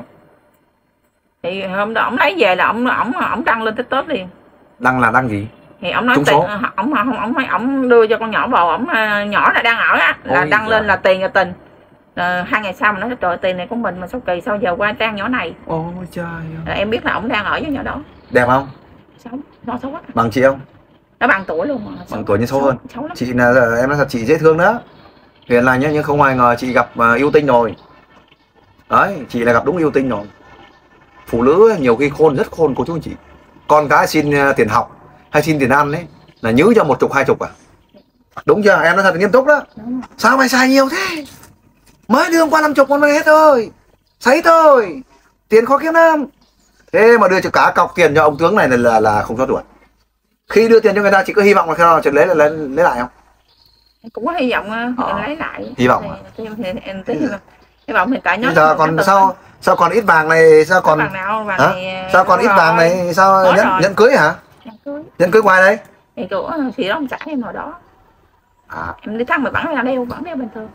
Thì hôm đó ông lấy về là ông đăng lên TikTok liền. Đăng gì? Thì ông nói tiền, ông đưa cho con nhỏ vào, ông nhỏ là đang ở á, là đăng trời. Lên là tiền là tình. 2 ngày sau mà nói trời, tiền này của mình mà sao kỳ sao giờ qua trang nhỏ này. Ôi trời ơi. Em biết là ông đang ở với nhỏ đó. Đẹp không? Xấu, nó xấu quá. Bằng chị không? Nó bằng tuổi luôn mà. Bằng tuổi nhưng xấu hơn. Chị là em nói thật, chị dễ thương đó, hiền lành nhá, nhưng không ai ngờ chị gặp yêu tinh rồi. Đấy, chị là gặp đúng yêu tinh rồi. Phụ nữ nhiều khi rất khôn cô chú anh chị. Con cái xin tiền học hay xin tiền ăn ấy là nhứ cho 10 20 à? Đúng chưa? Em nói thật nghiêm túc đó. Sao mày xài nhiều thế? Mới đưa qua 50 con mày hết rồi. Sấy thôi. Tiền khó kiếm lắm. Thế mà đưa cho cả cọc tiền cho ông tướng này là không thoát đuổi. Khi đưa tiền cho người ta chị có hy vọng là khi nào lấy lại không? Cũng có hy vọng lấy lại. Hy vọng à? Hy vọng hiện tại nó giờ còn sao còn ít vàng này, sao còn vàng nào, vàng này, sao còn ít vàng này, sao nhận cưới hả? Nhận cưới ngoài đây? Thì của chị đó ông trả em hồi đó. Em đi thăm mà vẫn đeo bình thường.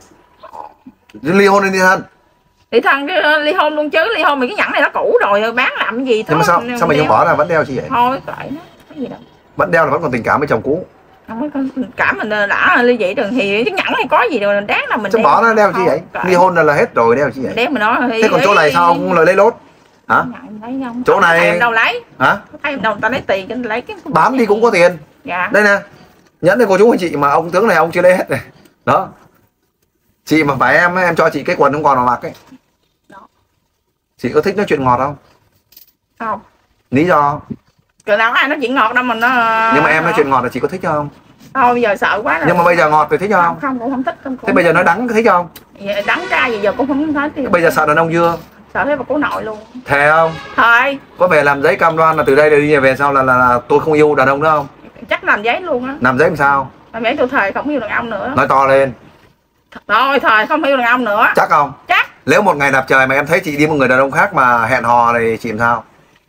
Ly hôn hay đi thân? Đi thân cái ly hôn luôn chứ, ly hôn mà cái nhẫn này nó cũ rồi bán làm cái gì thôi. Nhưng mà sao mình không bỏ ra vẫn đeo chứ vậy? Thôi kệ nó, cái gì đâu. Vẫn đeo là vẫn còn tình cảm với chồng cũ. Không có tình cảm, mình đã ly dị rồi thì cái nhẫn này có gì đâu đáng là mình chứ bỏ nó đeo chứ vậy? Ly hôn là hết rồi đeo chứ vậy? Đeo mà nó. Thế còn chỗ này sao ông lời lấy lốt? Hả? Chỗ này em đâu lấy? Hả? Em đâu ta lấy tiền cho lấy cái bán đi cũng có tiền. Dạ. Đây nè, nhẫn này cô chú anh chị mà ông tướng này ông chưa lấy hết này. Đó. Chị mà phải em cho chị cái quần không còn mà mặc ấy. Đó. Chị có thích nói chuyện ngọt không? Không. Lý do? Trời nào ai nói chuyện ngọt đâu mà nó. Nhưng mà em nói chuyện ngọt là chị có thích không? Thôi bây giờ sợ quá rồi. Nhưng mà bây giờ ngọt thì thích không? Không, cũng không thích. Thế bây giờ nói đắng thích không? Đắng ra gì giờ cũng không thích. Bây giờ sợ đàn ông chưa? Sợ thế mà cố nội luôn. Thề không? Thôi. Có về làm giấy cam đoan là từ đây đi về sau là tôi không yêu đàn ông nữa không? Chắc làm giấy luôn á. Làm giấy làm sao? Làm giấy tôi thề không yêu đàn ông nữa. Nói to lên. Thôi thề không yêu đàn ông nữa. Chắc không? Chắc. Nếu một ngày đạp trời mà em thấy chị đi một người đàn ông khác mà hẹn hò thì chị làm sao?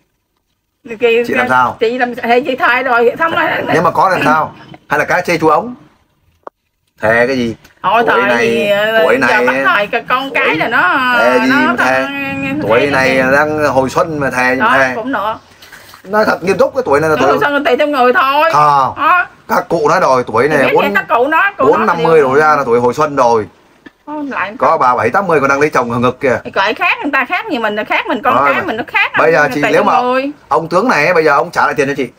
Chị làm sao? Chị thay rồi xong rồi. Nếu mà có làm sao? Hay là cái chê chú ống? Thề cái gì? Thôi Tuổi thời này, tuổi này bắt thời con cái là nó thề gì mà thề? Tuổi này đang hồi xuân mà thề như thề. Cũng nữa. Nói thật nghiêm túc, cái tuổi này là tuổi xuân tùy theo người thôi. Các cụ nói rồi, tuổi này 4-50 rồi ra là tuổi hồi xuân rồi. Có bà 7-80 còn đang lấy chồng ngực kìa. Cởi khác người ta khác, như mình là khác, mình con cái mình nó khác. Bây giờ chị nếu mà ông tướng này bây giờ ông trả lại tiền cho chị,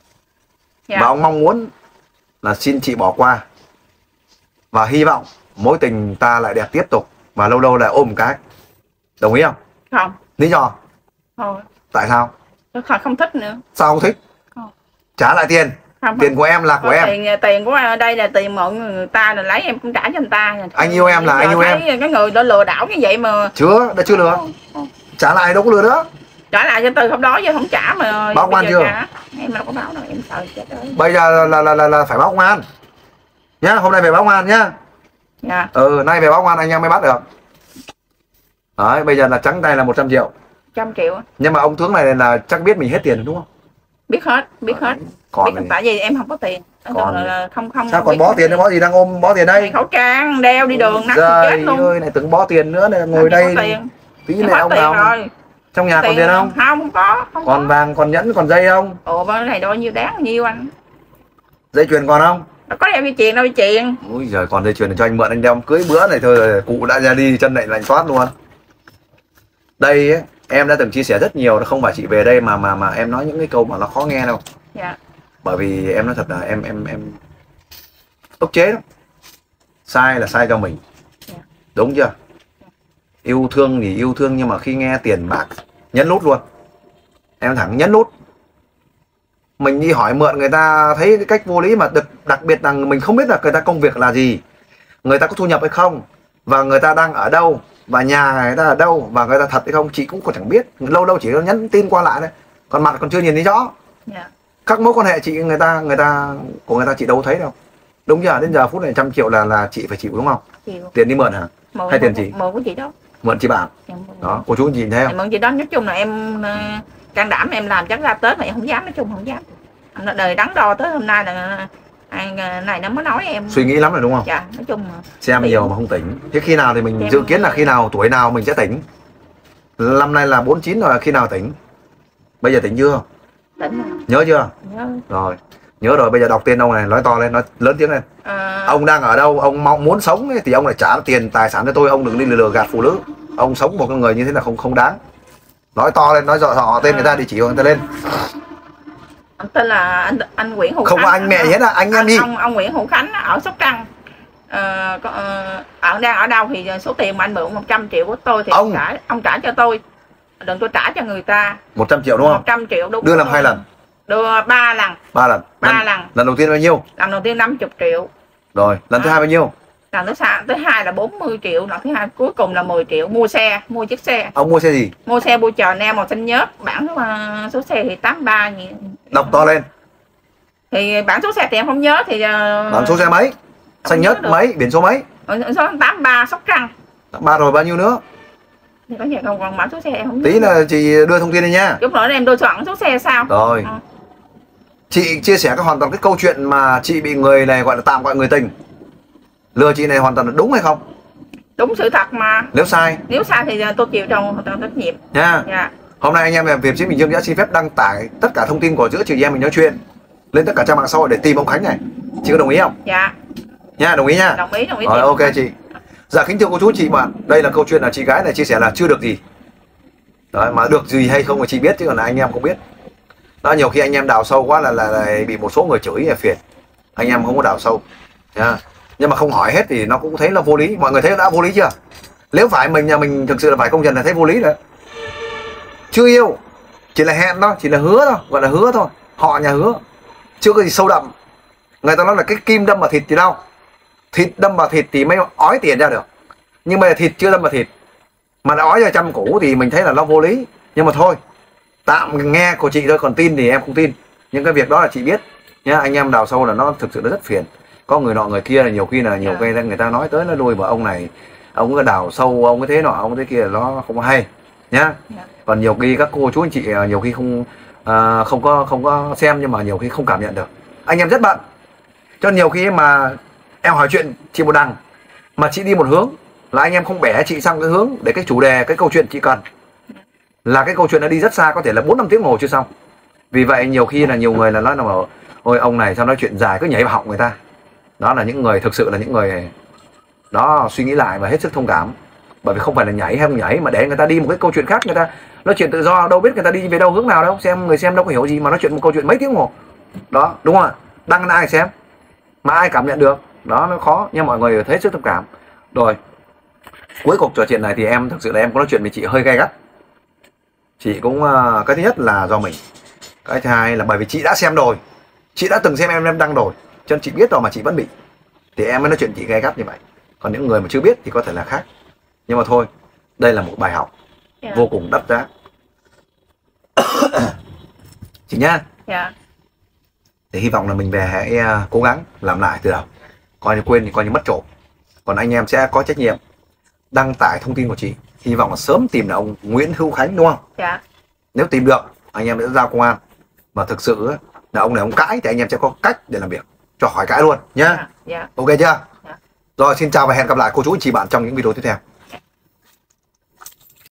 và ông mong muốn là xin chị bỏ qua và hy vọng mối tình ta lại đẹp tiếp tục và lâu lâu lại ôm một cái, đồng ý không? Không. Lý do? Thôi. Tại sao? Không thích nữa. Sao không thích? Trả lại tiền. Tiền của em là của em. Tiền của đây là tiền mượn người ta rồi lấy em cũng trả cho người ta. Anh yêu em là anh yêu em. Cái người đã lừa đảo như vậy mà. Đã chưa lừa. Trả lại đâu có lừa nữa. Trả lại cho từ hôm đó giờ không trả mà. Báo công an chưa? Em đâu có báo đâu, em sợ chết ơi. Bây giờ là phải báo công an nhá, hôm nay về báo công an nhá. Dạ. Nay về báo công an anh em mới bắt được. Đấy, bây giờ là trắng tay là 100 triệu. 100 triệu. Nhưng mà ông tướng này là chắc biết mình hết tiền đúng không? Biết hết. Còn tại vì em không có tiền. Còn không sao còn bó tiền, bó gì đang ôm bó tiền đây? Khẩu trang đeo đi đường nắng chết luôn. Ơi này, tưởng bó tiền nữa này, ngồi đây tí này ông nào rồi. Trong nhà còn tiền không? Không có. Còn vàng, còn nhẫn, còn dây không? Cái này bao nhiêu đáng nhiêu anh? Dây chuyền còn không? Có đeo dây chuyền đâu dây chuyền. Ui giời, còn dây chuyền để cho anh mượn anh đeo cưới bữa này thôi, cụ đã ra đi chân lạnh toát luôn. Đây ấy, em đã từng chia sẻ rất nhiều, không phải chị về đây mà em nói những cái câu mà nó khó nghe đâu. Dạ. Bởi vì em nói thật là em ức chế lắm. Sai là sai cho mình. Dạ. Đúng chưa? Yêu thương thì yêu thương, nhưng mà khi nghe tiền bạc nhấn nút luôn. Em thẳng nhấn nút. Mình đi hỏi mượn người ta thấy cái cách vô lý, mà đặc biệt là mình không biết là người ta công việc là gì, người ta có thu nhập hay không, và người ta đang ở đâu, và nhà người ta ở đâu, và người ta thật hay không chị cũng còn chẳng biết. Lâu lâu chỉ nhắn tin qua lại thôi, còn mặt còn chưa nhìn thấy rõ. Yeah. Các mối quan hệ chị của người ta chị đâu thấy đâu. Đúng chưa? Đến giờ phút này 100 triệu là chị phải chịu đúng không? Chịu. Tiền đi mượn hả? Hay tiền chị? Mượn của chị đó. Mượn chị bạn. Đó, cô chú anh chị thấy không? Mượn chị đó, nói chung là em can đảm em làm, chắc ra Tết mà em không dám, nói chung không dám. Anh đời đắn đo tới hôm nay là anh này nó mới nói em suy nghĩ lắm rồi đúng không? Dạ, nói chung xem nhiều mà không tỉnh. Thế khi nào thì mình dự kiến là khi nào, tuổi nào mình sẽ tỉnh? Năm nay là 49 rồi, khi nào tỉnh? Bây giờ tỉnh chưa? Tỉnh. Nhớ chưa? Nhớ. Rồi, nhớ rồi. Bây giờ đọc tên ông này, nói to lên, nói lớn tiếng lên. Ông đang ở đâu, ông mong muốn sống ấy, thì ông lại trả tiền tài sản cho tôi. Ông đừng đi lừa gạt phụ nữ. Ông sống một con người như thế là không đáng. Nói to lên, nói rõ họ tên người ta, địa chỉ của người ta lên. Anh tên là anh Nguyễn Hữu Khánh. Không có anh mẹ gì hết, anh em đi. Ông Nguyễn Hữu Khánh ở Sóc Trăng. Đang ở đâu thì số tiền mà anh mượn 100 triệu của tôi thì ông trả cho tôi. Đừng tôi trả cho người ta. 100 triệu đúng không? 100 triệu đúng. Đưa làm 2 lần. Đưa 3 lần. 3 lần. 3 lần. Lần đầu tiên bao nhiêu? Lần đầu tiên 50 triệu. Rồi, lần thứ hai bao nhiêu? Lần thứ hai là 40 triệu, lần thứ hai cuối cùng là 10 triệu. Mua chiếc xe. Ông mua xe gì? Mua xe Bua Chanel màu xanh nhớt, bản số xe thì 83 gì. Đọc to lên. Thì bản số xe thì em không nhớ thì bản số xe mấy? Xanh nhớt mấy? Biển số mấy? Số 83 Sóc Trăng. 83 rồi bao nhiêu nữa? Thì có nhà còn bản số xe em không tí là chị đưa thông tin đi nha. Lúc nữa em đưa soạn số xe sao? Rồi. Chị chia sẻ hoàn toàn cái câu chuyện mà chị bị người này gọi là tạm gọi người tình lừa chị này hoàn toàn là đúng hay không? Đúng sự thật mà. Nếu sai thì tôi chịu trong trách nhiệm nha. Dạ. Hôm nay anh em về ship Bình Dương đã xin phép đăng tải tất cả thông tin của giữa chị em mình nói chuyện lên tất cả trang mạng xã hội để tìm ông Khánh này. Chị có đồng ý không? Dạ. Nha, đồng ý nha. Đồng ý. Rồi, ok chị. Dạ kính thưa cô chú chị bạn, đây là câu chuyện là chị gái này chia sẻ là chưa được gì. Đấy, mà được gì hay không mà chị biết, chứ còn là anh em không biết. Đó, nhiều khi anh em đào sâu quá là bị một số người chửi là phiền. Anh em không có đào sâu nha. Nhưng mà không hỏi hết thì nó cũng thấy là vô lý. Mọi người thấy đã vô lý chưa? Nếu phải mình nhà mình thực sự là phải công nhận là thấy vô lý rồi. Chưa yêu, chỉ là hẹn thôi, chỉ là hứa thôi, gọi là hứa thôi. Họ nhà hứa, chưa có gì sâu đậm. Người ta nói là cái kim đâm vào thịt thì đau. Thịt đâm vào thịt thì mới ói tiền ra được. Nhưng mà thịt chưa đâm vào thịt mà đã ói ra trăm củ thì mình thấy là nó vô lý. Nhưng mà thôi, tạm nghe của chị thôi, còn tin thì em không tin. Nhưng cái việc đó là chị biết nhá. Anh em đào sâu là nó thực sự nó rất phiền. Có người nọ người kia là nhiều khi người ta nói tới nó lui vào ông này, ông cái đào sâu, ông cái thế nọ, ông cái thế kia, nó không hay nhá. Còn nhiều khi các cô chú anh chị nhiều khi không không có xem, nhưng mà nhiều khi không cảm nhận được. Anh em rất bận, cho nhiều khi mà em hỏi chuyện chị một đằng mà chị đi một hướng, là anh em không bẻ chị sang cái hướng để cái chủ đề, cái câu chuyện chị cần, là cái câu chuyện nó đi rất xa, có thể là 4-5 tiếng ngồi chưa xong. Vì vậy nhiều khi là nhiều người là nói là ôi ông này sao nói chuyện dài cứ nhảy vào họng người ta. Đó là những người thực sự là những người đó suy nghĩ lại và hết sức thông cảm. Bởi vì không phải là nhảy hay không nhảy, mà để người ta đi một cái câu chuyện khác, người ta nói chuyện tự do, đâu biết người ta đi về đâu hướng nào đâu, người xem đâu có hiểu gì mà nói chuyện một câu chuyện mấy tiếng hồ. Đó, đúng không ạ? Đăng ai xem mà ai cảm nhận được, đó nó khó, nhưng mọi người thấy sức thông cảm. Rồi cuối cuộc trò chuyện này thì em thực sự là em có nói chuyện với chị hơi gay gắt. Chị cũng cái thứ nhất là do mình, cái thứ hai là bởi vì chị đã xem rồi, chị đã từng xem em đăng rồi, cho nên chị biết rồi mà chị vẫn bị, thì em mới nói chuyện chị gay gắt như vậy. Còn những người mà chưa biết thì có thể là khác, nhưng mà thôi, đây là một bài học vô cùng đắt giá. Chị nhá. Thì hy vọng là mình về hãy cố gắng làm lại từ đầu, coi như quên thì coi như mất trộm. Còn anh em sẽ có trách nhiệm đăng tải thông tin của chị, hy vọng là sớm tìm được ông Nguyễn Hữu Khánh, đúng không? Nếu tìm được, anh em sẽ giao công an. Mà thực sự là ông này ông cãi thì anh em sẽ có cách để làm việc cho khỏi cãi luôn nhá. Ok chưa? Rồi, xin chào và hẹn gặp lại cô chú anh chị bạn trong những video tiếp theo.